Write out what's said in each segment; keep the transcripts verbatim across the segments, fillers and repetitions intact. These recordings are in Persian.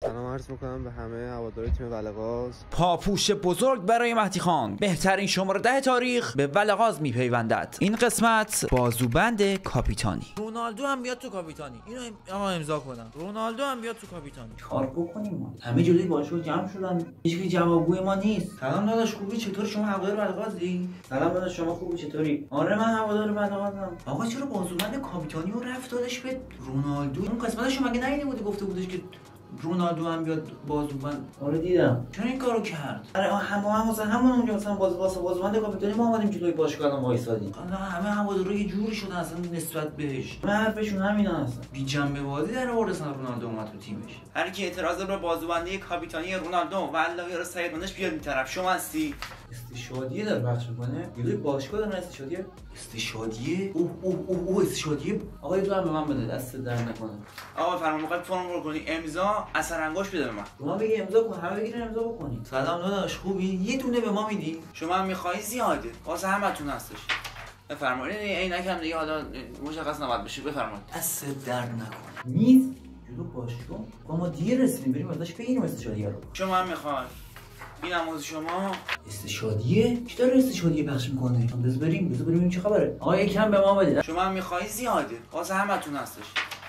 سلام عرض میکنم به همه هواداری تیم ولغاز. پاپوش بزرگ برای مهدی خان، بهترین شماره ده تاریخ به ولغاز میپیوندد. این قسمت بازوبند کاپیتانی. رونالدو هم بیاد تو کاپیتانی. اینو آقا امضا کنم. رونالدو هم بیاد تو کاپیتانی. کار بکنیم ما. همه جلوی باشگاه جمع شدن. هیچکی جوابگوی ما نیست. سلام داداش، خوبی؟ چطوری؟ شما هوادار ولغازی؟ سلام داداش، شما خوبی؟ چطوری؟ آره من هوادار ولغازم. آقا چرا بازوبند کاپیتانی رو رفت داداش به رونالدو؟ اون قسمتشو مگه ندیده بودی گفته بودش که رونالدو هم بیاد بازوبند؟ آره دیدم. چرا این کارو کرد؟ آره همه هم مثلا همون اونجا مثلا باز واسه بازوبند کاپیتانی ما اومدیم جلوی باشگاه الان وایسادیم. حالا همه هوادارا یه جوری شدن اصلا نسبت بهش. من حرفشون همینا هستن. بی جنبه بازی در آورد اصلا رونالدو اومد تو تیمش. هر کی اعتراض داره به بازوبندی کاپیتانی رونالدو والله یارو سعید منش بیاد این طرف. شما هستی؟ استشهادیه داره پخش میکنه. جلوی باشگاه داره استشهادیه. استشهادیه؟ اوه اوه اوه اوه استشهادیه. آقا تو هم به من بده، دست در نکنه. آقا فرمان میخواد فرم رو کنی امضا اثر انگشت بده به من. شما بگی امضا کن، همه بگیرن امضا بکنی. سلام داداش، خوبی؟ یه دونه به ما میدی؟ شما هم میخوای زیاده. واسه همتون هستش. بفرمایید. عینک هم دیگه حالا مشخص نباید بشه. بفرمایید. دست در نکنه. میز جلو باشگاه. ما دیر رسیدیم، بریم ازش بگیریم استشهادیه رو. شما هم میخوای؟ این نماز شما استشهادیه؟ کی داره استشهادیه پخش میکنه؟ بذار بریم بذار بریم چه خبره. آقا یکم به ما بده. شما هم میخوای زیاده. واسه همتون هستش.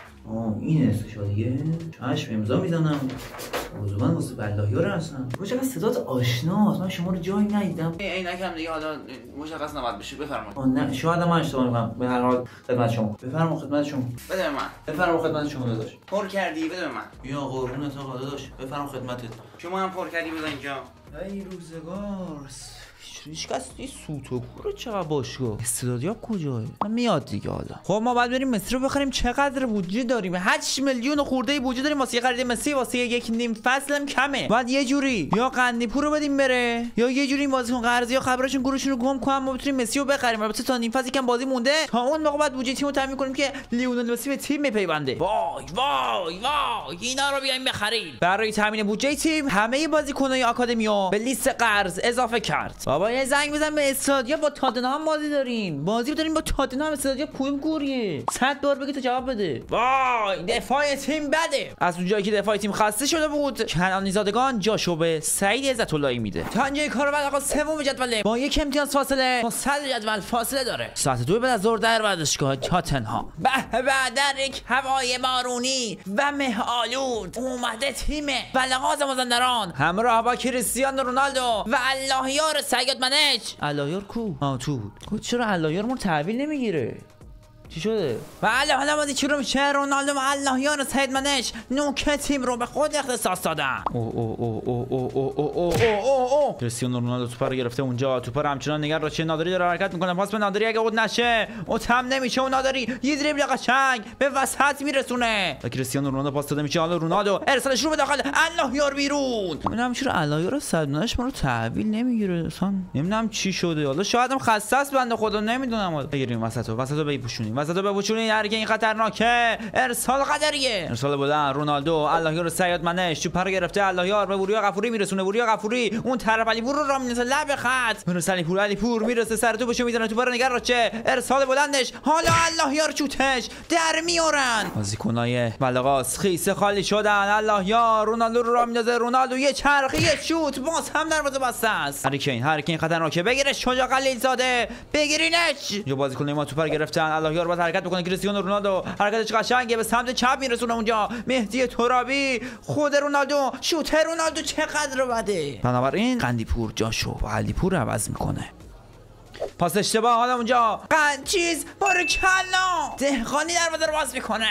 آه این استشهادیه. چشم امضا میزنم. بازوبند واسه بلایار هستن. تو چقدر صدات آشناست. من شما رو جایی ندیدم. عینک هم دیگه حالا مشخص نباید بشه. بفرمایید. نه شاید من اشتباه میکنم. به هر حال خدمت شما. بفرمایید خدمت شما. بده به من. بفرمایید خدمت شما داداش. پر کردی بده به من. بیا قربونت آقا داداش. بفرمایید خدمتت. شما هم پر کردی بزن اینجا. ای روزگار. هیچکس این سوت و کور چقدر باشگاه استعدادیاب کجاه؟ میاد دیگه. حالا خب ما بعد بریم مسی رو بخریم. چقدر بودجه داریم؟ هشت میلیون خورده بودجه داریم واسه خرید مسی. واسه یک نیم فصل هم کمه. بعد یه جوری یا قندیپور رو بدیم بره یا یه جوری بازیکن قرضی یا خبرشون گروشون رو گم کنم ما بتونیم مسی رو بخریم. البته تا نیم فصل یکم بازی مونده. تا اون موقع بعد بودجه تیمو تامین کنیم که لیونل مسی به تیم میپیونده. وای وای وای اینا رو بیایم بخریم. برای تامین بودجه تیم همه بازیکنای آکادمیو به لیست قرض اضافه کرد. بابا یه زنگ بزن به استادیا. با تاتنهام بازی داریم. بازی داریم با تاتنهام. استادیا کدوم گوریه؟ صد بار بگی تو جواب بده. وای دفاع تیم بده. از اونجایی که دفاع تیم خسته شده بود کنعانی زادگان جاشو به سعید عزت اللهی میده. تا اینجای کارو بعد آقا سوم جدوله با یک امتیاز فاصله با صدر جدول فاصله داره. ساعت دو بعد از ظهر در ورزشگاه تاتنهام. به به در یک هوای بارونی و مه آلود اومده تیم ولغاز مازندران همراه با کریستیانو رونالدو و الله یار سید منش. اللهیار کو؟ آه تو بود. چرا اللهیار ما تحویل نمیگیره؟ چی شده؟ بله حالا بازی چی رو میشه؟ رونالدو و اللهیار سید منش نوک تیم رو به خود اختصاص دادن. او او او او او او او او او او کریستیانو رونالدو توپ رو گرفته اونجا. توپ رو همچنان نگار راچی نادری داره حرکت میکنه. پاس به نادری اگه خود نشه او تم نمیشه. اون نادری یه دریبل قشنگ به وسط میرسونه. و کریستیانو رونالدو پاس داده میشه. حالا رونالدو ارسالش رو به داخل. اللهیار بیرون. نمیدونم چرا اللهیار سید منش ما رو تحویل نمیگیره اصلا. نمیدونم چی شده. حالا شاید هم خسته است بنده خدا. نمیدونم. بگیریم وسطو وسطو بپوشونیم. وسطو بپوشونید. هرگاه این خطرناکه. ارسال قدریه. ارسال بودن رونالدو. اللهیار سید منش توپ رو گرفته. اللهیار به وریا غفوری میرسونه. وریا غفوری اون طرف علیپور رو را میندازه لب خط. میرسه علیپور. علیپور میرسه سر توپشو میزنه. توپ رو نگار راچه. ارسال بلندش. حالا اللهیار چوتش در میارن. بازیکنای ولغاز خیس خالی شدن. اللهیار رونالدو رو را میندازه. رونالدو یه چرخی یه شوت باز هم دروازه بسته است. هریکین هریکین خطرناکه. بگیرش شجاع خلیل زاده. بگیرینش. جو بازیکن ما توپ رو گرفتن. اللهیار باید حرکت بکنه. کریستیانو رونالدو حرکتش قشنگه به سمت چپ میرسونه. اونجا مهدی ترابی خود رونالدو شوت. رونالدو چقدر بده. بنابراین قندیپور جاشو با علیپور عوض میکنه. پاس اشتباه. حالا اونجا قنچیز بارکلا دهقانی دروازه رو باز میکنه.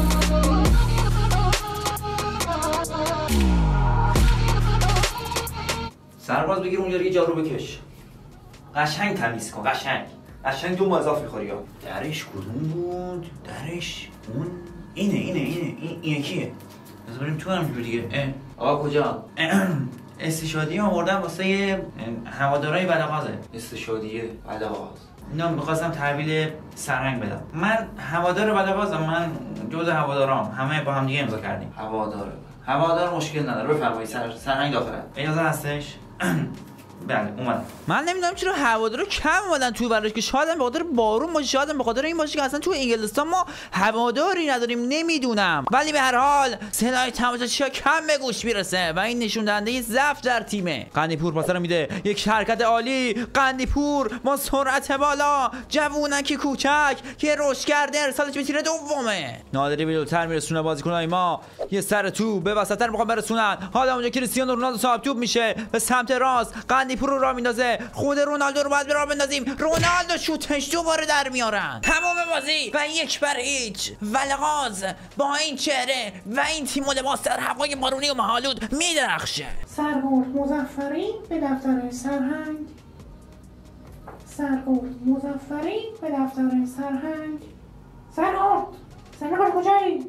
سرباز بگیر اونجا دیگه جارو بکش. قشنگ تمیز کن. قشنگ قشنگ دو اضافه می‌خوری. ها درش کدوم بود؟ درش اون اینه اینه اینه این, این کیه؟ بذار بریم تو هم دیگه. آقا کجا؟ استشهادیه آوردم واسه هوادارهای ولغازه. استشهادیه ولغاز. اینا می‌خواستم تحویل سرهنگ بدم. من هوادار ولغازم. من جزء هوادارام. همه با هم دیگه امضا کردیم. هوادار هوادار مشکل نداره. بفرمایید سر سرهنگ داخله. اجازه هستش؟ بله اومدم. من نمیدونم چرا هوادارا کم اومدن توی ورزش، که شاید به خاطر بارون باشه، شاید به خاطر این باشه که اصلا تو انگلستان ما هواداری نداریم، نمیدونم. ولی به هر حال صدای تماشاچی‌ها کم به گوش میرسه و این نشون دهنده ضعف در تیمه. قندیپور پاس رو میده، یک حرکت عالی. قندیپور با سرعت بالا، جوونکی کوچک که رشد کرده، ارسالش به تیر دومه. نادری به جلوتر میرسونه بازیکنای ما، یه سر تو به وسط‌تر میخوام برسونن. حالا اونجا کریستیانو رونالدو صاحب توپ میشه به سمت راست، قندیپور رو راه میندازه. خود رونالدو رو باید به راه بندازیم. رونالدو شوتش دوباره در میارن. تمام بازی و یک بر هیچ. ولغاز با این چهره و این تیم و لباس در هوای بارونی و مه‌آلود میدرخشه. سرگرد مظفری به دفتر سرهنگ. سرگرد مظفری به دفتر سرهنگ. سرگرد سرگرد کجایی؟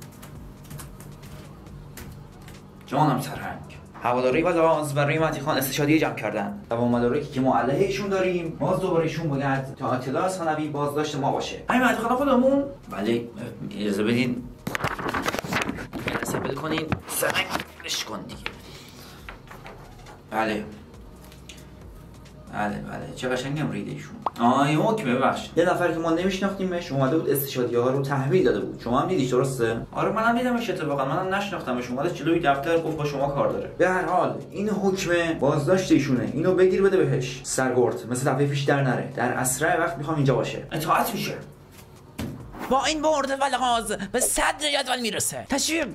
جانم سرهنگ. هواداری و لغاز برای مهدی خان استشهادیه جمع کردن و با مدارکی که ما علیه ایشون داریم باز دوباره ایشون باید تا اطلاع ثانوی بازداشت ما باشه. همین مهدی خان خودمون؟ بله اجازه بدین، اجازه بده کنین سرنگش کن دیگه. بله بله بله چه قشنگم ریده ایشون. آه این حکمه ببخش. یه نفر که ما نمیشناختیمش اومده بود استشهادیه ها رو تحویل داده بود. شما هم دیدیش درسته؟ آره منم دیدمش اتفاقا، منم نشناختمش. اومد جلوی دفتر گفت با شما کار داره. به هر حال این حکمه بازداشت ایشونه. اینو بگیر بده بهش. سرگرد مثل دفعه پیش در نره. در اسرع وقت میخوام اینجا باشه. اطاعت میشه. با این برد ولغاز به صدر جدول میرسه. تشویق.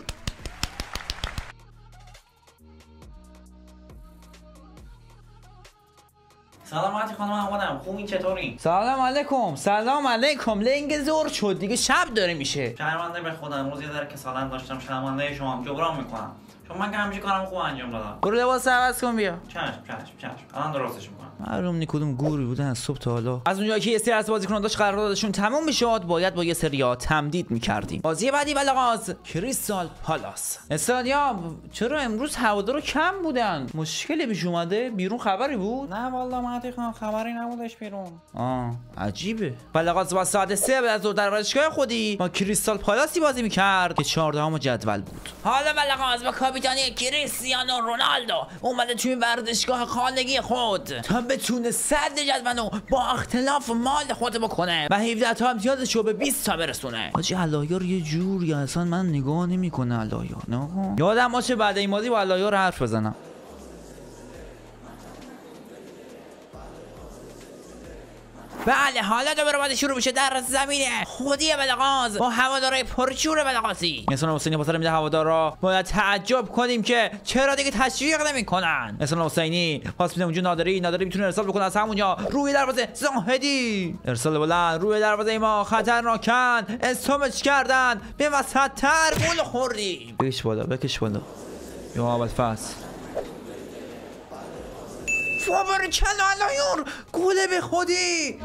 سلام مهدی خانم، من اومدم. خوبین چطوری؟ سلام علیکم. سلام علیکم. لنگ زور شد دیگه، شب داره میشه. شرمنده به خودم، روز یه ذره کسالت داشتم. شرمنده شما هم جبران میکنم، چون من که همیشه کارم خوب انجام دادم. برو لباس عوض کن بیا. چشم چشم چشم الان درستش میکنم. معلوم نی کدوم گوری بودن از صبح تا حالا. از اونجایی که یه سری از بازیکنان داشت قراردادشون تموم میشد، باید با یه سریا تمدید میکردیم. بازی بعدی ولغاز کریستال پالاس. استادیوم چرا امروز هوادارا کم بودن؟ مشکلی پیش اومده؟ بیرون خبری بود؟ نه والله مهدی خان خبری نبودش بیرون. آه عجیبه. ولغاز با ساعت سه بعد از ظهر در ورزشگاه خودی با کریستال پالاسی بازی میکرد که چهاردهم جدول بود. حالا ولغاز با کاپیتانی کریستیانو رونالدو اومده توی ورزشگاه خانگی خود تا بتونه صدر جدولو با اختلاف مال خود بکنه و هفده تا امتیازش رو به بیست تا برسونه. حاجی علایار یه جوری اصلا من نگاه نمیکنه علایار. نه یادم باشه بعد این بازی با علایار حرف بزنم. بله حالا دوباره باید شروع بشه در زمینه خودی ولغاز با هوادارای پرشور ولغازی. احسان حسینی پاس میده هوادارا، باید تعجب کنیم که چرا دیگه تشویق نمیکنن. احسان حسینی پاس میده اونجا نادری، نادری میتونه ارسال بکنه از همونجا روی دروازه. زاهدی ارسال بلند روی دروازه ما، خطرناکن، استومش کردن به وسط تر گل خوردیم. بکش بالا بکش بالا یا اول فصل فابر کلا علایار گله به خودی.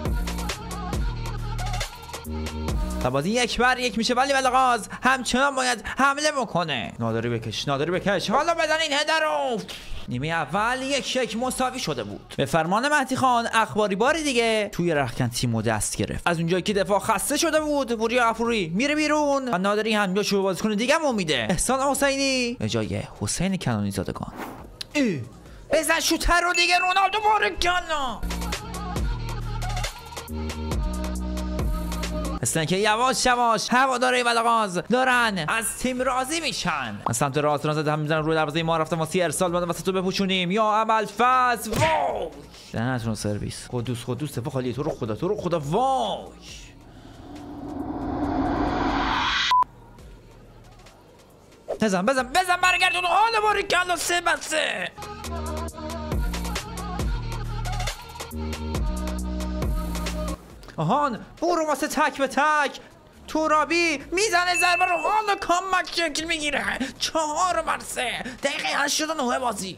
بازی یک بر یک میشه ولی ولغاز همچنان باید حمله بکنه. نادری بکش نادری بکش، حالا بزن این هدر رو. نیمه اول یک یک مساوی شده بود. به فرمان مهدی خان اخباری باری دیگه توی رختکن تیمو دست گرفت. از اونجایی که دفاع خسته شده بود پوری غفوری میره بیرون و نادری هم جاشو بازیکن دیگه هم میده. احسان حسینی به جای حسین کنانی زادگان. بزن شوتر رو دیگه رونالدو بارکلا. هستن که یواش یواش هواداری ولغاز دارن از تیم راضی میشن. از سمت راست راست هم میزنن روی دروازه ما، رفتن واسه ارسال بعد واسه تو بپوشونیم یا عمل فاز. واو لعنتون سرویس. قدوس قدوس دفاع خالی. تو رو خدا تو رو خدا. وای بزن بزن بزن برگردون. حالا بارکلا سه بر سه. آهان برو واسه تک به تک. تورابی میزنه ضربه رو، حالا کامبک شکل میگیره. چهار بر سه دقیقه هشتاد و نه بازی.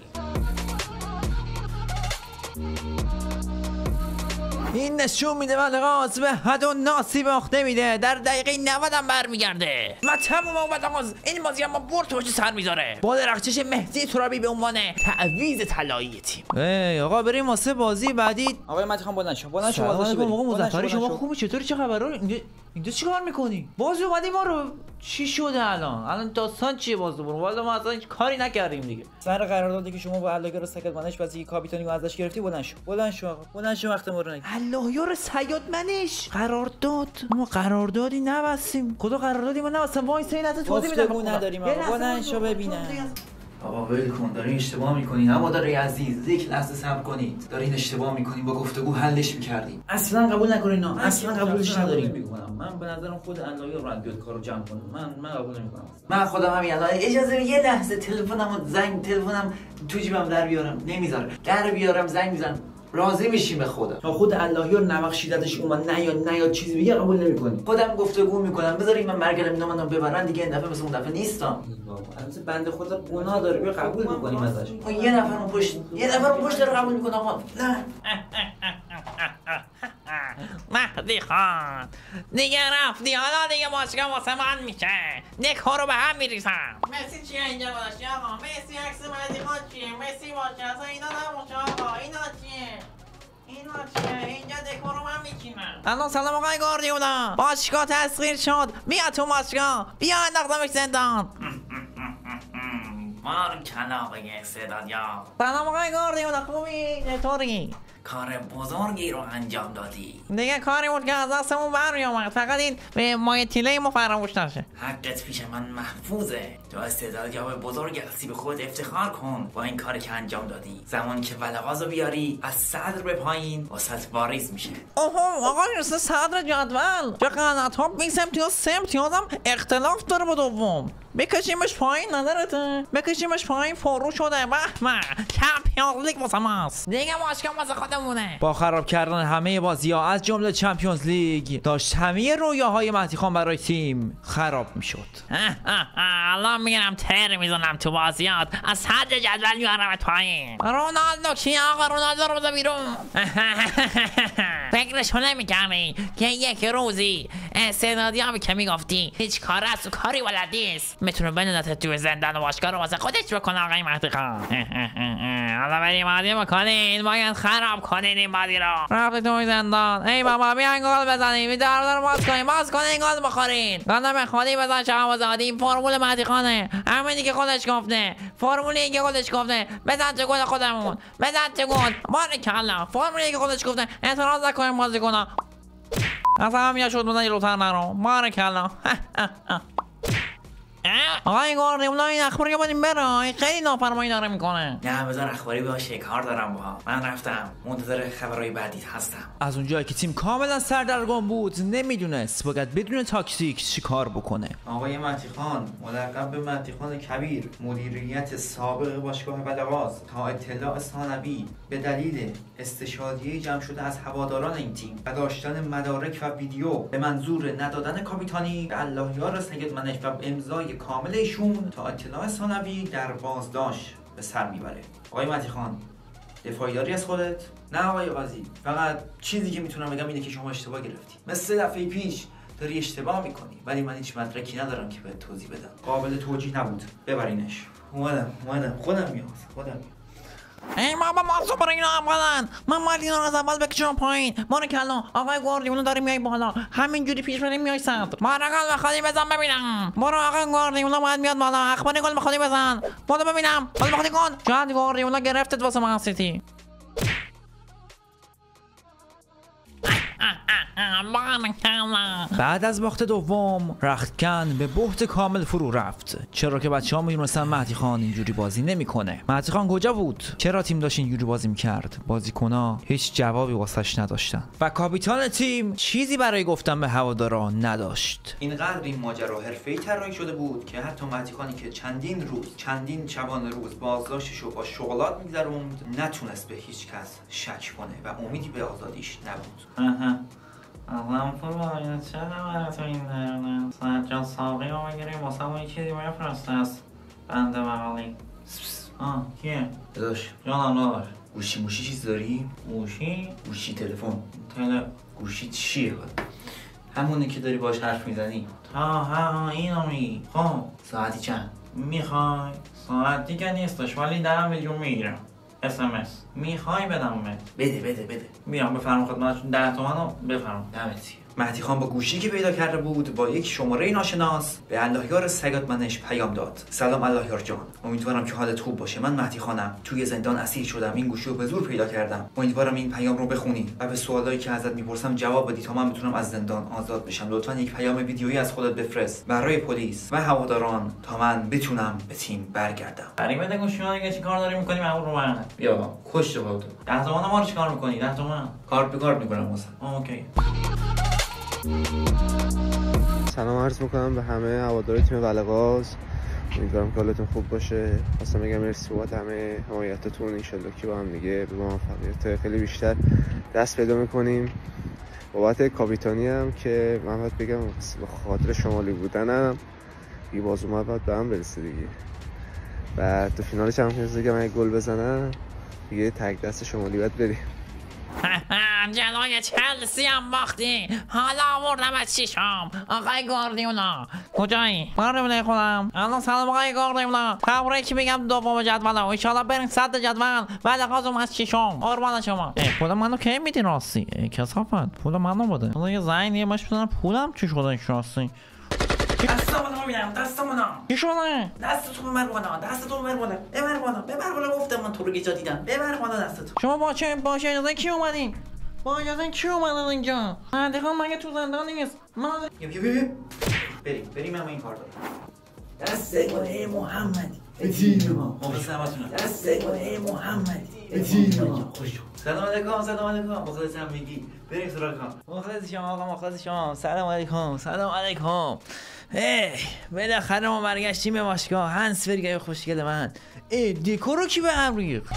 این نشون میده ولغاز به حد و ناسی باخته میده. در دقیقه نود هم برمیگرده و تموم ولغاز این بازی هم با برد پشت سر میذاره با درخشش مهدی ترابی به عنوان تعویض طلایی تیم. ای آقا بریم واسه بازی بعدی. آقای مهدی خان بلند شو بلند شو سلام بازی علیکم بریم. آقا بلند شو، مظفری بلند شما شو. خوبی؟ چطوری چه خبره؟ اینجا چیکار میکنی؟ باز اومدی ما رو چی شده الان؟ الان داستان چیه باز دوباره؟ والا ما اصلا هیچ کاری نکردیم دیگه. سر قراردادی که شما با اللهیار سیاد منش واسه کاپیتانی رو ازش گرفتی بلند شو. بلند شو آقا. بلند شو وقت ما رو نگیر. اللهیار سیاد منش قرارداد. ما قراردادی نبستیم. خدا قراردادی ما نبستیم. وای سین از توضیح میدم. گفتگو نداریم آقا. بلند شو ببینم. بابا ول کن، دارین اشتباه میکنین. اما داره عزیز یک لحظه صبر کنید. دارین اشتباه میکنین، با گفتگو حلش میکردیم. اصلا قبول نکنین نه. اصلا قبولش نداریم. میکنم من به نظرم خود اللهیار راحت بیاد کارو جمع کنه. من من قبول نمیکنم. من خودم همین الان اجازه یه لحظه تلفنمو زنگ تلفنم تو جیبم در بیارم نمیذاره. در بیارم زنگ میزنم. راضی میشیم به خودم. تا خود اللهیار نمخشیدتش اومد نه یا نه یا چیزی بگه قبول نمیکنی. خودم گفتگو میکنم. بذارید من برگردم اینا منو ببرن دیگه. این دفعه مثل اون دفعه نیستم. البته بنده خدا گناه داره بیا قبول میکنیم ازش. یه نفر اون پشت یه نفر اون پشت داره قبول میکنه آقا. نه مهدی خان دیگه رفتی، حالا دیگه باشگاه واسه من میشه. دکا رو به هم میریزم. مسی چیه اینجا باشه آقا؟ مسی عکس مهدی خان چیه؟ مسی باشه اصلا اینا نباشه آقا. اینا چیه؟ اینا چیه؟ اینجا دکا رو من میچینم. الان سلام آقای گاردیولا. باشگاه تسخیر شد. بیا تو باشگاه. بیا انداختمش زندان. مار کلاقه استعدادیا. سلام آقای گاردیولا، خوبی؟ چطوری؟ کار بزرگی رو انجام دادی. دیگه کاری بود که از دستمون برمیامد. فقط این به مایه تیله ما فراموش نشه. حقت پیش من محفوظه. تو استعدادیاب بزرگ هستی، به خود افتخار کن با این کاری که انجام دادی. زمان که ولغازو بیاری از صدر به پایین واسط واریز میشه. اوه آقا رسه صدر جدول. چه قنات ها بیس امتیاز سه امتیاز هم اختلاف داره با دوم. بکشیمش پایین ندارته. بکشیمش پایین فرو شده. به به چمپیونز لیگ واسه ماست. دیگه باشگاه واسه خودمونه. با خراب کردن همه بازی‌ها از جمله چمپیونز لیگ داشت همه رویاهای مهدی خان برای تیم خراب میشد. الان میگم تر میزنم تو بازیات، از صدر جدول میارمت پایین. رونالدو کی آقا؟ رونالدو رو بذار بیرون. فکرشو نمی‌کردی که یک روزی استعدادیابی که میگفتی هیچ کار است و کاری بلد نیست میتونه بندازت تو زندان و باشگاه رو واسه خودش بکنه آقای مهدی خان. حالا بریم بازی بکنین. باید خراب کنین این بازی رو. رفتی توی زندان. ای بابا بیاین گل بزنین. می در رو باز کنین. باز کنین گل بخورین. گل خودی بزن شهبازادی. این فرمول مهدی خانه. همینی که خودش گفته. فرمولی که خودش گفته. بزن تو گل خودمون. بزن تو گل. باریکلا. فرمولی که خودش گفته. اعتراض نکنین بازیکن‌ها. اصلا همین شد بزنی لوتر نرو. باریکلا. آقای گاردیولا این اخباری که باید بره. خیلی نافرمانی داره میکنه. نه بذار اخباری باشه، کار دارم باها. من رفتم منتظر خبرهای بعدی هستم. از اونجایی که تیم کاملا سردرگم بود نمیدونست باید بدون تاکتیک چی کار بکنه. آقای مهدی خان ملقب به مهدی خان کبیر، مدیریت سابق باشگاه ولغاز، تا اطلاع ثانوی به دلیل استشهادیه جمع شده از هواداران این تیم و داشتن مدارک و ویدیو به منظور ندادن کاپیتانی به اللهیار سیاد منش و امضای کامل ایشون تا اطلاع ثانوی در بازداشت به سر میبره. آقای مهدی خان دفاعی داری از خودت؟ نه آقای قاضی، فقط چیزی که میتونم بگم اینه که شما اشتباه گرفتی. مثل دفعه پیش داری اشتباه میکنی، ولی من هیچ مدرکی ندارم که بهت توضیح بدم. قابل توجیه نبود. ببرینش. اومدم اومدم خودم میام خودم میام. ای بابا ما سوپر اینا اومدن. من باید اینا رو از اول بکشم پایین. ما رو کلا آقای گاردیولا داره میای بالا. همینجوری پیش بریم میای صدر. ما رو گل بخوادی بزن ببینم. برو آقای گاردیولا باید میاد بالا. اخباری گل بخوادی بزن. برو ببینم. گل بخوادی کن. شاید گاردیولا گرفتت واسه من سیتی. بعد از باخت دوم رختکن به بحت کامل فرو رفت، چرا که بچه‌ها میدونستن مهدی خان اینجوری بازی نمیکنه. مهدی خان کجا بود؟ چرا تیم داشت اینجوری بازی میکرد؟ بازیکن‌ها هیچ جوابی واسش نداشتن و کاپیتان تیم چیزی برای گفتن به هوادارا نداشت. اینقدر این ماجرا حرفه‌ای طراحی شده بود که حتی مهدی خانی که چندین روز چندین شبانه روز بازداشتش رو با شغلات می‌گذروند نتونست به هیچ کس شک کنه و امیدی به آزادیش نبود. الان پول باید چه نماره تو این درنم ساعت جان ساقی رو بگیریم واسه همون یکی دیمه فرسته است بنده مقالی. آه کیه؟ داداش جانم داداش گوشی موشی چیز داری؟ گوشی؟ گوشی تلفن تله گوشی چیه؟ همونی که داری باش حرف میزنی. ها ها ها اینو میگی. خب ساعتی چند؟ میخوای؟ ساعت دیگه نیستش ولی ده میلیون میگیرم اس ام اس. میخوای بدم بهت؟ بده بده بده. میام بفرم خدمتشون ده تومن رو بفرم. دمت مهدی خان با گوشی که پیدا کرده بود با یک شماره ناشناس به اللهیار سیادمنش پیام داد. سلام اللهیار جان، امیدوارم که حالت خوب باشه. من مهدی خانم، توی زندان اسیر شدم، این گوشی رو به زور پیدا کردم. امیدوارم این پیام رو بخونی و به سوالایی که ازت میپرسم جواب بدی تا من بتونم از زندان آزاد بشم. لطفاً یک پیام ویدیویی از خودت بفرست برای پلیس و هواداران تا من بتونم به تیم برگردم. برای بده گوشی ها دیگه چیکار داری می‌کنی مامور رو من؟ بیا کشت با تو. ده تومن ما رو چیکار می‌کنی؟ ده تومن. کارت به کارت می‌کنم واسه. اوکی. سلام عرض میکنم به همه هوادار تیم ولغاز. امیدوارم که حالتون خوب باشه. خواستم بگم مرسی بابت همه حمایتتون. انشالله که با هم دیگه به موفقیت خیلی بیشتر دست پیدا میکنیم. بابت کاپیتانی هم که من باید بگم به خاطر شمالی بودنم دیگه باز اومد باید به هم برسه دیگه. و تو فینال چمپیونز لیگ من گل بزنم دیگه تک دست شمالی باید بریم. جلوی چلسی هم باختی، حالا آوردم از شیشم. آقای گاردیولا کجایی؟ قربونه خودم. الان سلام آقای گاردیولا. تبریک میگم دوم جدولم، ان شاءالله بریم صدر جدول. ولغازم از شیشم. قربان شما. پول منو کی میدی راستی؟ کثافت پول منو بده. حالا یه زنگ یه ماش بزنم پولم چی شده راستی؟ دستمونو میبینم، دستمونو چی شده؟ دستتو ببر بالا، دستتو ببر بالا، ببر بالا، ببر بالا. گفتم من تو رو گیجا دیدم. ببر بالا دستتو. شما با چه با اجازه کی اومدین؟ با اجازه کی اومدن اینجا؟ مهدی خان مگه تو زندان نیست؟ من بیا بیا بیا بریم بریم اما این کار دارم. دست گله محمدی اتین ما مخلص همتونم. دست گله محمدی اتین ما خوش سلام علیکم. سلام علیکم. مخلص هم میگی بریم سراغ کار. مخلص شما آقا، مخلص شما. سلام علیکم. سلام علیکم. ای بالاخره ما برگشتیم به باشگاه. هنس فرگای خوشگل من. ای دکور رو کی به هم ریخت؟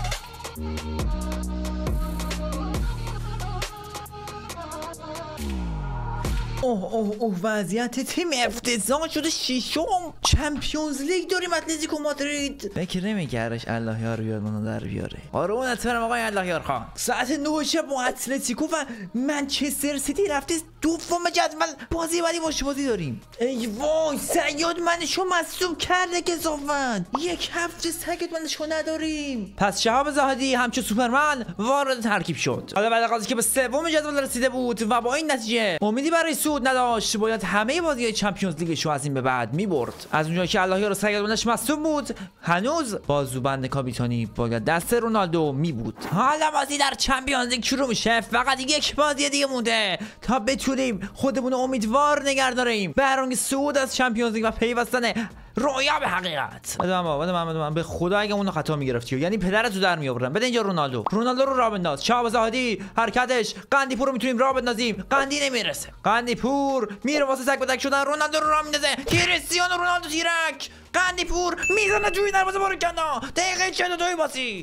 اوه اوه اوه وضعیت تیم افتضاح شده. شیشم چمپیونز لیگ داریم اتلتیکو مادرید. فکر نمی‌کردش اللهیار بیاد منو در بیاره. قربونت برم آقای اللهیار خان. ساعت نه شب با اتلتیکو و منچستر سیتی رفته دوم جدول بازی ولی باشه بازی داریم. ای وای سیاد منشو مصدوم کرده کثافت. یک هفته سگت منشو نداریم. پس شهاب زاهدی همچون سوپرمن وارد ترکیب شد. حالا ولغازی که به سوم جدول رسیده بود و با این نتیجه امیدی برای سود نداشت، باید همه بازی‌های چمپیونز لیگش رو از این به بعد می‌برد. از اونجایی که اللهیار سیادمنش مصدوم بود، هنوز بازوبند کاپیتانی باید دست رونالدو می بود. حالا بازی در چمپیونز لیگ شروع میشه. فقط یک بازی دیگه مونده تا بتونیم خودمون امیدوار نگه داریم برای صعود از چمپیونز لیگ و پیوستن رویا به حقیقت. بده من بده من بده من به خدا اگه اونو خطا میگرفتی یعنی پدرتو در میآوردم. بده اینجا رونالدو. رونالدو رو راه بنداز. شهاب زاهدی حرکتش. قندی پور رو میتونیم راه بندازیم. قندی نمیرسه. قندی پور میره واسه تک به تک شدن. رونالدو رو راه میندازه. کریستیانو رونالدو تیرک. قندی پور میزنه توی دروازه بارکلا. دقیقه چهل و دو بازی.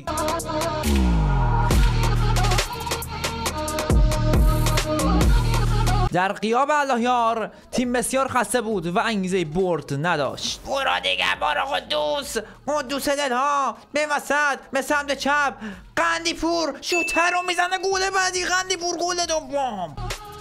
در غیاب اللهیار تیم بسیار خسته بود و انگیزه برد نداشت. برو دیگه برو قدوس. قدوس دلها به وسط به سمت چپ. قندی پور شوتر رو میزنه گل بعدی. قندی پور گل دوم.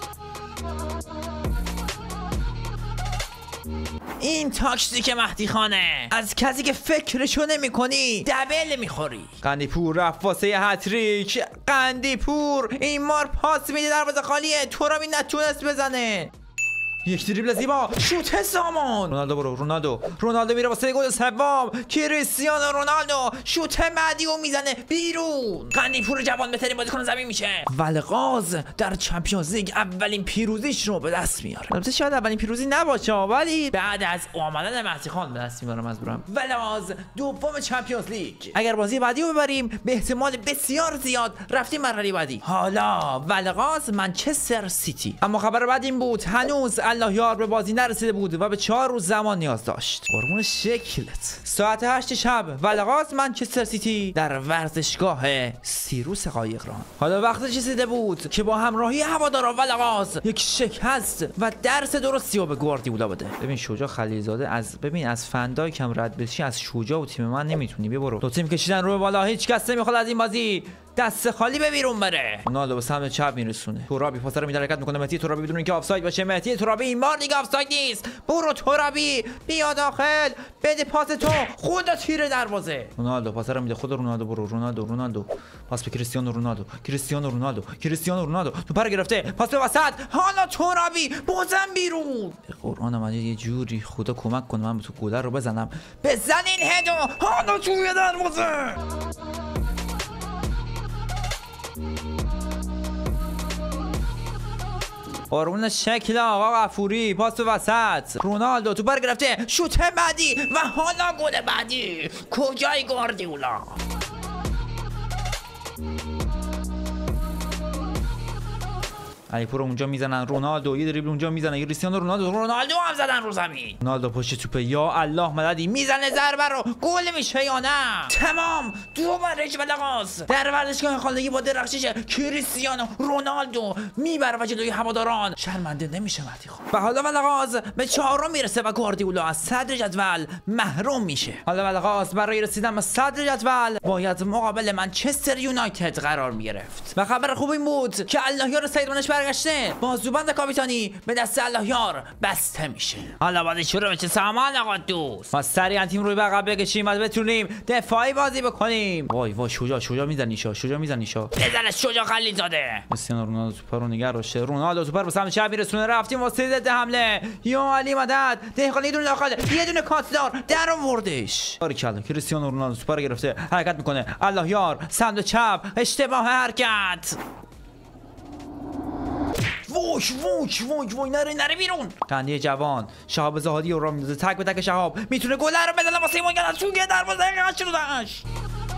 این تاکتیک مهدی خانه. از کسی که فکرشو نمی کنی دبل میخوری. قندی پور رفت واسه هتریک. قندی پور این مار پاس میده دروازه خالیه. ترابی نتونست بزنه. یک دریبل زیبا. شوت سامان. رونالدو برو. رونالدو رونالدو میره واسه گل سوم. کریستیانو رونالدو شوت بعدی رو میزنه بیرون. قندی پور جوان بهترین بازیکن زمین میشه. ولغاز در چمپیونز لیگ اولین پیروزیش رو به دست میاره. البته شاید اولین پیروزی نباشه ولی بعد از آمدن مهدی خان به دست میاره. مزبورم. ولغاز دوم چمپیونز لیگ. اگر بازی بعدی رو ببریم به احتمال بسیار زیاد رفتیم مرحله بعدی. حالا ولغاز منچستر سیتی. اما خبر بعد این بود هنوز اللهیار به بازی نرسیده بود و به چهار روز زمان نیاز داشت. قربون شکلت. ساعت هشت شب ولغاز منچستر سیتی در ورزشگاه سیروس قایقران. حالا وقتش رسیده بود که با همراهی هوادارا ولغاز یک شکست و درس درستی رو به گواردیولا بده. ببین شجاع خلیلزاده از ببین از فندای کم رد بشی از شجاع و تیم من نمیتونی. بیا برو. دو تیم کشیدن رو بالا. هیچ کس نمیخواد از این بازی دست خالی به بیرون بره. رونالدو به سمت چپ میرسونه. ترابی پاس رو میده حرکت میکنه. مهدی ترابی بدون اینکه آفساید باشه. مهدی ترابی این بار دیگه آفساید نیست. برو ترابی بیا داخل بده پاس تو خود تیر دروازه. رونالدو پاس رو میده خود رونالدو. برو رونالدو رونالدو پاس به کریستیانو رونالدو. کریستیانو رونالدو کریستیانو رونالدو تو پر گرفته پاس به وسط. حالا ترابی بازم بیرون. قرآن مجید یه جوری خدا کمک کنه من تو گل رو بزنم. بزن این هدو. حالا توی دروازه. قربون شکل آقا غفوری پاس به وسط. رونالدو تو بر گرفته شوت بعدی و حالا گل بعدی. کجای گواردیولا؟ علی پور اونجا میزنن. رونالدو یه دریبل اونجا میزنه. کریستیانو رونالدو رونالدو هم زدن رو زمین. رونالدو پشت توپه یا الله مددی میزنه ضربه رو. گل میشه یا نه؟ تمام دو برش بلغاز در ورزشگاه خانگی با درخشش کریستیانو رونالدو میبره و جلوی هواداران شرمنده نمیشه مهدی خان. و حالا بلغاز به چهارم میرسه و گواردیولا از صدر جدول محروم میشه. حالا بلغاز برای رسیدن به صدر جدول باید مقابل منچستر یونایتد قرار میگرفت. و خبر خوب این بود که اللهیار سیدمانش برگشته. بازوبند کاپیتانی به دست اللهیار بسته میشه. حالا باید شروع بشه سامان آقا دوست. ما سریعا تیم روی عقب بکشیم و بتونیم دفاعی بازی بکنیم. وای وای شجاع شجاع میزنی شا شجاع میزنی شا بزنه شجاع خلیزاده. کریستیانو رونالدو توپ رو نگه داشته. رونالدو توپ رو به سمت چپ میرسونه. رفتیم واسه ضد حمله. یا علی مدد دهقانی دونه داخل یه دونه کاتدار در آوردش. باریکلا کریستیانو رونالدو توپ رو گرفته حرکت میکنه. اللهیار سمت چپ اشتباه حرکت. ووش ووش ووش ووش نره نره بیرون. قندی جوان شهاب زهادی رو میندازه تک به تک. شهاب میتونه گل رو بزنه واسه ایمان گرد چون یه دروازه قاش رو داشت.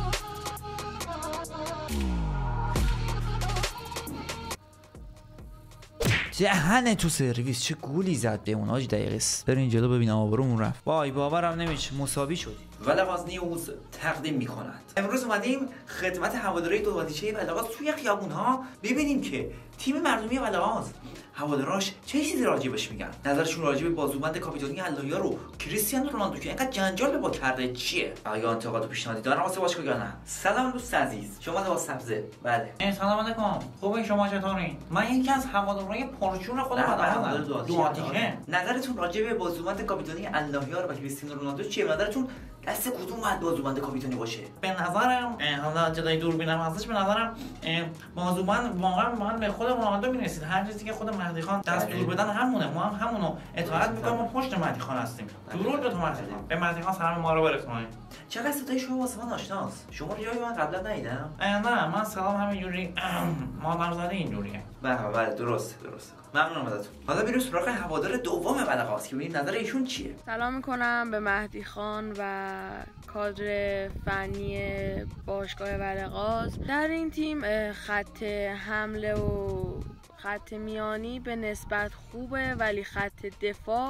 دهنه تو سرویس چه گولی زد به اون آج دقیقه است. برین جلو ببینم آبرومون رفت. وای باورم نمیشه مساوی شد. ولغاز نیوز تقدیم میکنند. امروز اومدیم خدمت هواداری دو بازیچه ولغاز توی خیابون ها ببینیم که تیم مردمی ولغاز هواداراش چه چیزی راجبش میگن. نظرشون راجب به بازوبند کاپیتانی اللهیار رو کریستیانو رونالدو که اینقدر جنجال به با کرده چیه؟ آیا انتقاد و پیشنهادی دارن واسه باشگاه یا نه؟ سلام دوست عزیز. شما لباس سبزه. بله. سلام علیکم. خوبه شما چطورین؟ من یکی از هوادارهای پرجون خود ولغازم. دو آتیشه. نظرتون راجب به بازوبند کاپیتانی اللهیار و کریستیانو رونالدو چیه؟ نظرتون دست کدوم باید بازوبند کاپیتانی باشه؟ به نظرم حالا جلوی دوربینم هستش به نظرم بازوبند واقعا من به خود رونالدو میرسید. هر چیزی که خود مهدی خان دست دور بدن همونه. ما هم همونو اطاعت میکنیم. ما پشت مهدی خان هستیم. درود به تو مهدی خان. به مهدی خان سلام ما رو برسونید. چقدر صدای شما واسه من آشناست. شما رو جای من قبلا ندیدم؟ نه من سلام همینجوری مادر زاده اینجوریه. بله بله درست درست. ممنونم ازتون. حالا بریم سراغ هوادار دوم ولغاز که ببینیم نظر ایشون چیه. سلام میکنم به مهدی خان و کادر فنی باشگاه ولغاز. در این تیم خط حمله و خط میانی به نسبت خوبه ولی خط دفاع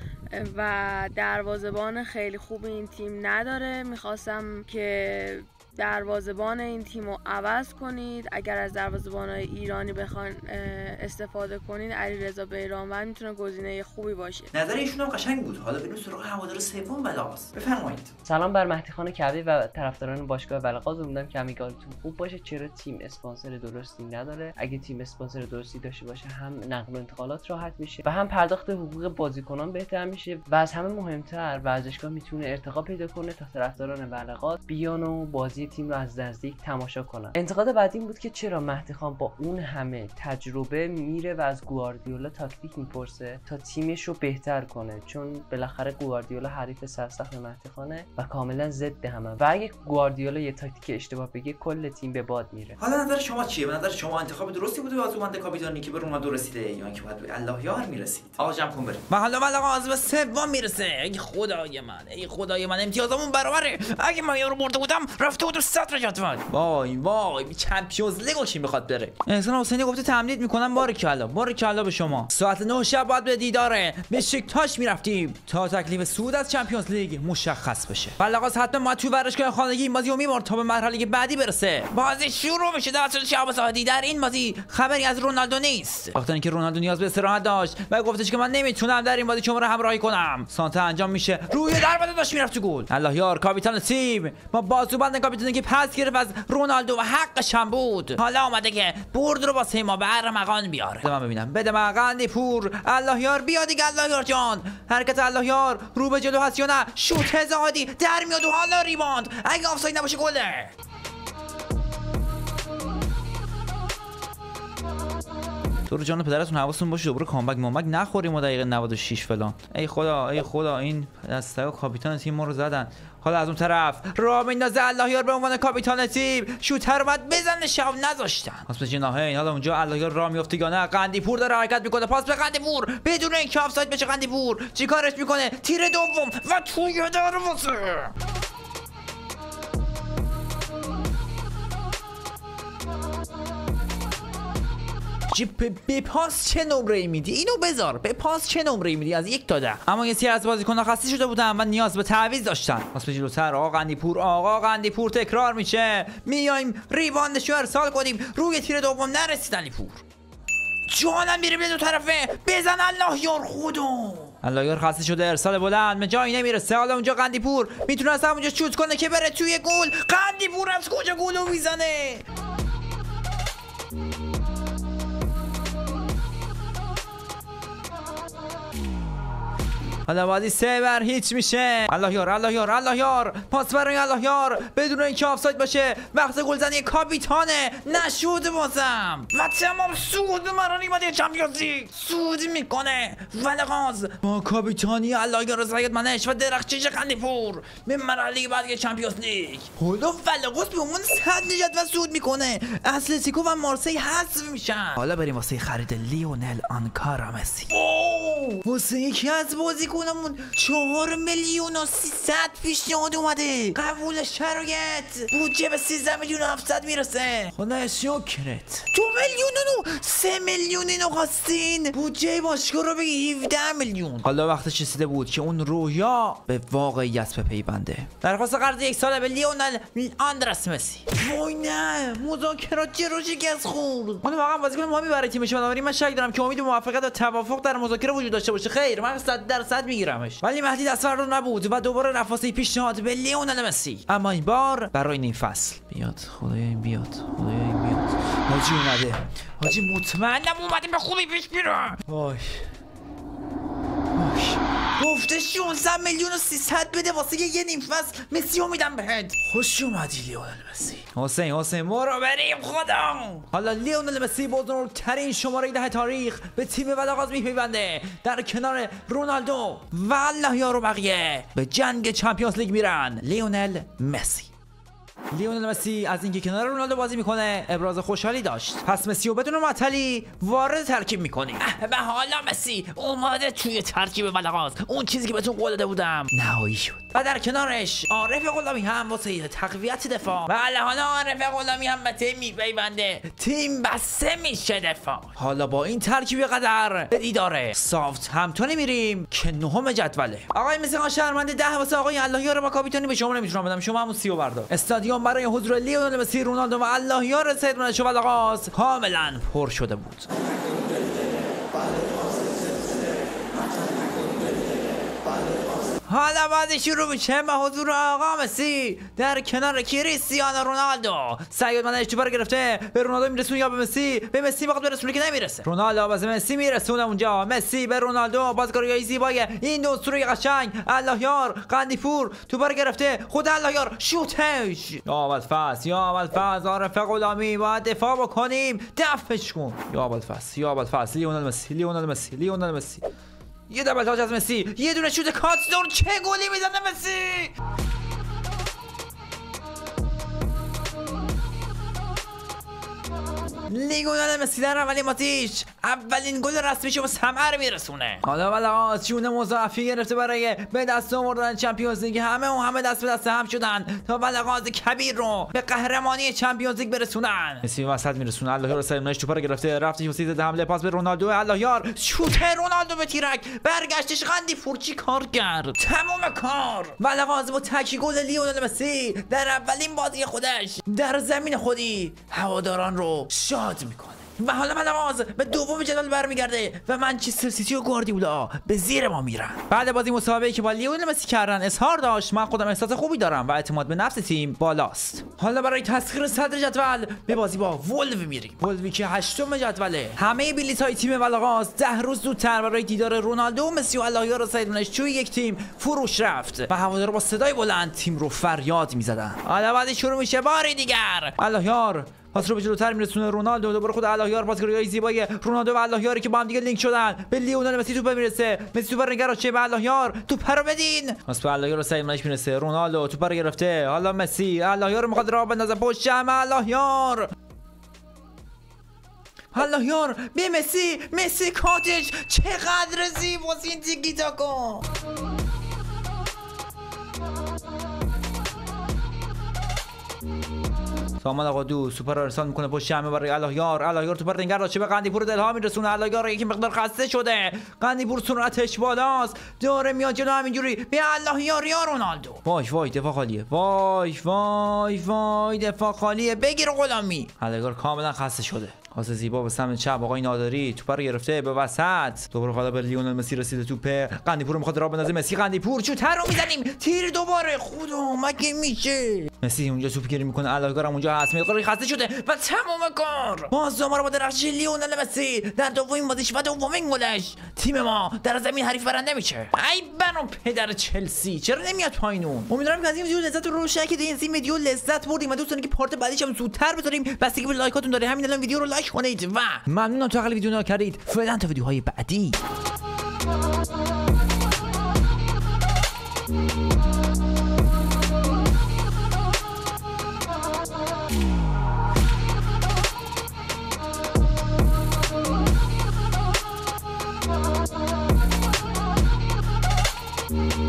و دروازه‌بان خیلی خوب این تیم نداره. میخواستم که دروازه‌بان این تیم رو عوض کنید. اگر از دروازه‌بان‌های ایرانی بخوان استفاده کنید علیرضا بیرانوند میتونه گزینه خوبی باشه. نظر ایشون هم قشنگ بود. حالا بریم سراغ هوادار سوم ولغاز. بفرمایید. سلام بر مهدی خان کعبی و طرفداران باشگاه ولغاز. امیدوارم که همگیتون خوب باشه. چرا تیم اسپانسر درستی نداره؟ اگه تیم اسپانسر درستی داشته باشه هم نقل و انتقالات راحت میشه و هم پرداخت حقوق بازیکنان بهتر میشه و از همه مهمتر ورزشگاه میتونه ارتقا پیدا کنه تا طرفداران ولغاز بیان و بازی تیم رو از نزدیک تماشا کنن. انتقاد بعدی بود که چرا مهدی خان با اون همه تجربه میره و از گواردیولا تاکتیک میپرسه تا تیمش رو بهتر کنه، چون بالاخره گواردیولا حریف سرسخت مهدی خانه و کاملا ضد همه و اگه گواردیولا یه تاکتیک اشتباه بگه کل تیم به باد میره. حالا نظر شما چیه؟ به نظر شما انتخاب درستی بوده بازوبند کاپیتانی که به رونالدو رسیده یا اینکه باید به اللهیار میرسید؟ آقا جمع کن بریم. و حالا ولغاز به سوم میرسه. ای خدای من ای خدای من امتیازمون برابره. اگه من یارو برده بودم رفته بود صدر جدول. وای وای چمپیونز لیگ کی میخواد بره. احسان حسینی گفته تمدید میکنم. بارکلا بارکلا به شما. ساعت نه شب باید به دیدار بشکتاش میرفتیم تا تکلیف صعود از چمپیونز لیگ مشخص بشه. ولغاز حتما ما تو ورزشگاه خانگی این بازی رو میبرد تا به مرحله بعدی برسه. بازی شروع میشه توسط شهاب زاهدی. در این بازی خبری از رونالدو نیست. وقتی اینکه رونالدو نیاز به استراحت داشت و گفتش که من نمیتونم در این بازی شما رو همراهی کنم. سانتا انجام میشه. روی دروازه داشت میرفت تو گل. اللهیار کاپیتان تیم با بازوبند کاپیتانی همچنین که پس گرفت از رونالدو و حقش هم بود، حالا آمده که برد رو واسه ما به ارمغان بیاره. بده من ببینم، بده من قندی پور. الله یار بیا دیگه، الله یار جان. حرکت الله یار رو به جلو هست یا نه؟ شوت زادی در میاد و حالا ریباند، اگه آفساید نباشه گله. تو رو جان پدرتون حواستون باشه دوباره کامبک مامبک نخوریم و دقیقه نود و شش فلان. ای خدا ای خدا، این دسته کاپیتان تیم ما رو زدن. حالا از اون طرف راه میندازه الله یار به عنوان کاپیتان تیم، شوتر اومد بزنه شب نذاشتن. پاس به جناحین، حالا اونجا الله یار راه میفته یا نه؟ قندی پور داره حرکت میکنه، پاس به قندی پور بدون اینکه آفساید بشه. قندی پور چیکارش میکنه؟ تیر دوم و توی دروازه. به پاس چه نمره ای میدی؟ اینو بذار. به پاس چه نمره ای میدی از یک تا ده؟ اما یه سری از بازیکن‌ها خسته شده بودن و نیاز به تعویض داشتن. پاس به جلوتر آقا قندی پور، آقا قندی پور تکرار میشه. میایم ریباندش رو ارسال کنیم، روی تیر دوم نرسید علی پور. جانم میره به دو طرفه، بزن الله یار. خودم الله یار خسته شده، ارسال بلند به جایی نمیرسه. حالا اونجا قندی پور میتونه از همونجا شوت کنه که بره توی گل. قندی پور از کجا گلو میزنه؟ حالا بازی سه بر هیچ میشه. الله یار الله یار الله یار پاس برای الله یار بدون اینکه آفساید باشه. وقت گلزنی کاپیتانه، نشود بازم و تمام سود مرا نیمه چمپیونز لیگ سود میکنه. ولغاز با کاپیتانی الله یار زاید منش و درخشش قندی پور به مرحله بعد چمپیونز لیگ. حالا ولغاز به اون صد نجات و سود میکنه. اتلتیکو و مارسی حذف میشن. حالا بریم واسه خرید لیونل آنکارا مسی. واسه یکی از بازی کنمون چهار میلیون و سیصد پیشنهاد اومده. قبول شرایط بودجه به سیزده میلیون و هفتصد میرسه. خدا شکرت. دو میلیون و سه میلیون اینو خواستین. بودجه باشگاه رو به هفده میلیون. حالا وقتش رسیده بود که اون رویا به واقعیت بپیونده. درخواست قرض یک ساله به لیونل آندرس مسی. وای نه، مذاکرات چرا شکست خورد؟ اون واقعا بازیکن مهمی برای تیمش، بنابراین من شک دارم که امید موفقیت و توافق در مذاکره وجود داشته باشه. خیر، من صد درصد میگیرمش. ولی مهدی دستور رو نبود و دوباره رفاسه پیشنهاد به لیونل مسی، اما این بار برای این فصل. بیاد خدایا این بیاد، خدایا این بیاد. حاجی اومده، حاجی مطمئنم اومده به خوبی پیش میره. وای گفته شانزده میلیون و سیصد بده واسه یه نیم فصل. مسی رو میدم بهت. خوش اومدی لیونل مسی. حسین حسین ما رو بریم خودم. حالا لیونل مسی بزرگترین شماره ده تاریخ به تیم ولغاز میپیونده. در کنار رونالدو و الله یار و بقیه به جنگ چمپیونز لیگ میرن. لیونل مسی. لیونل مسی از اینکه کنار رونالدو بازی میکنه ابراز خوشحالی داشت. پس مسی رو بدون معطلی وارد ترکیب میکنیم. به حالا مسی اومده توی ترکیب ولغاز. اون چیزی که بهتون قول داده بودم نهایی شد. و در کنارش عارف غلامی هم واسه تقویت دفاع. بله، حالا عارف غلامی هم به تیم میپیونده. تیم بسته میشه دفاع. حالا با این ترکیب قدر به دیدار سافت همتون میریم که نهم جدوله. آقای مسی خان شهرمند ده واسه آقای الله یار با کاپیتانی به شما نمیتونم بدم، شما همون سی و بردار. استادیوم برای حضور لیونل مسی، رونالدو و الله یار سید منش و ولغاز کاملا پر شده بود. حالا بازی شروع میشه با حضور آقا مسی در کنار کریستیانو رونالدو. سعید منش توپ رو گرفته به رونالدو میرسونه یا به مسی؟ به مسی میخواد برسونه که نمیرسه. رونالدو باز مسی میرسونه اونجا. مسی به رونالدو، بازیکن زیبای این دو اسطوره قشنگ. الله یار قندی پور توپ رو گرفته، خود الله یار شوتش. یا اول فاز یا اول فاز عارف غلامی باید دفاع بکنیم، دفعش کن. یا اول فاز یا اول فاز لیونل مسی لیونل مسی لیونل مسی. یه دبل تاچ از مسی، یه دونه شوت کاتدور، چه گلی میزنه مسی. لیونل مسی در اولین ماتیش اولین گل رسمیشو به ثمر میرسونه. حالا ولغاز جون مضاعفی گرفته برای به دست آوردن چمپیونز لیگ. همه و همه دست به دست هم شدن تا ولغاز کبیر رو به قهرمانی چمپیونز لیگ برسونن. مسی وسط میرسونه، الله یار سرمنش توپ رو گرفته، رفتش وسط ده حمله، پاس به رونالدو. الله یار شوت رونالدو به تیرک، برگشتش قندی پورچی کار کرد، تمام کار. ولغاز با تکی گل لیونل مسی در اولین بازی خودش در زمین خودی هواداران رو شاد میکنه. و حالا بلغاز به دوم جدول برمیگرده و منچستر سیتی و گواردیولا به زیر ما میرن. بعد بازی مسابقه که با لیونل مسی کردن اظهار داشت من خودم احساس خوبی دارم و اعتماد به نفس تیم بالاست. حالا برای تسخیر صدر جدول به بازی با ولو میریم. ولوی که هشتم جدوله. همه بلیط‌های تیم بلغاز ده روز زودتر برای دیدار رونالدو و مسی و اللهیار سیدونش توی یک تیم فروش رفت و هوادارا با صدای بلند تیم رو فریاد میزدن. حالا بعد شروع میشه باری دیگر. اللهیار پاس رو به جلوتر میرسونه رونالدو، دوباره خود اللهیار پاسگیری‌های زیبای رونالدو و اللهیاری که با هم دیگه لینک شدن به لیونل مسی توپ میرسه. مسی توپ رو نگراشه به اللهیار، توپ رو بدین. پاس به اللهیار سیدونش میرسه. رونالدو توپ رو گرفته. حالا مسی اللهیار رو میخواد راه بندازه پشت جمع اللهیار. اللهیار به مسی، مسی کاتش چقدر زیباست این تیکی تاکو. سامان آقادو سوپر رو ارسال میکنه پشت همه برای اللهیار. اللهیار توپ رو نگرد راچه به قندیپور دلها میرسونه. اللهیار یکی مقدار خسته شده. قندیپور سرعتش بالاست، داره میاد جلو همینجوری به اللهیار یا رونالدو. وای وای دفاع خالیه. وای وای وای دفاع خالیه. بگیر غلامی. اللهیار کاملا خسته شده. پاس زیبا به سمت چپ آقای نادری توپ رو گرفته به وسط. دوباره حالا به لیونل مسی رسیده توپ. قندیپور رو میخواد راه بندازه. مسی قندیپور شوتر رو میزنیم. تیر دوباره. خدا مگه میشه؟ مسی اونجا توپ گیری میکنه. اللهیار هم اونجا هست. میقدر خسته شده و تمام کار. باز ما رو با درخش لیونل مسی در دومین بازیش و دومین گلش تیم ما در زمین حریف برنده میشه. ای بنو پدر چلسی چرا نمیاد پایینون؟ امیدوارم که از این ویدیو لذت رو روشن که این ویدیو لذت بردیم و دوستان که پارت بعدیش هم زودتر بذاریم. بستگی به لایکاتون داره. همین الان ویدیو رو لایک کنید و ممنونم تا آخر ویدیو نگاه کردید. فعلا تا ویدیوهای بعدی. Thank you.